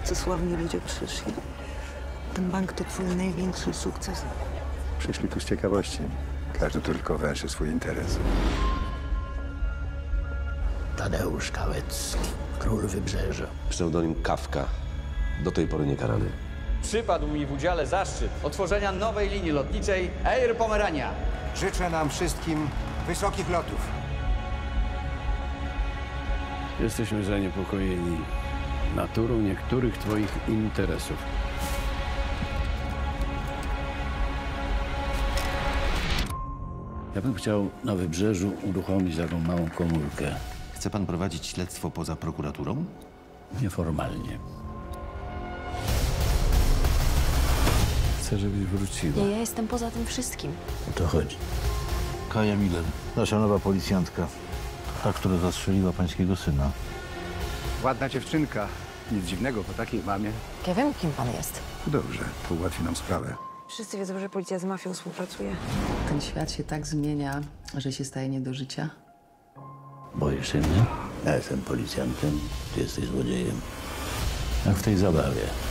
tacy sławni ludzie przyszli. Ten bank to twój największy sukces. Przyszli tu z ciekawości. Każdy tylko węszy swój interes. Tadeusz Kałecki, król Wybrzeża. Pseudonim Kafka. Do tej pory niekarany. Przypadł mi w udziale zaszczyt otworzenia nowej linii lotniczej Air Pomerania. Życzę nam wszystkim wysokich lotów. Jesteśmy zaniepokojeni naturą niektórych twoich interesów. Ja bym chciał na Wybrzeżu uruchomić taką małą komórkę. Chce pan prowadzić śledztwo poza prokuraturą? Nieformalnie. Chcę, żebyś wróciła. Nie, ja jestem poza tym wszystkim. O to chodzi. Kaja Miller, nasza nowa policjantka. Ta, która zastrzeliła pańskiego syna. Ładna dziewczynka. Nic dziwnego po takiej mamie. Ja wiem, kim pan jest. Dobrze, to ułatwi nam sprawę. Wszyscy wiedzą, że policja z mafią współpracuje. Ten świat się tak zmienia, że się staje nie do życia. Boisz się mnie? Ja jestem policjantem, ty jesteś złodziejem. Jak w tej zabawie.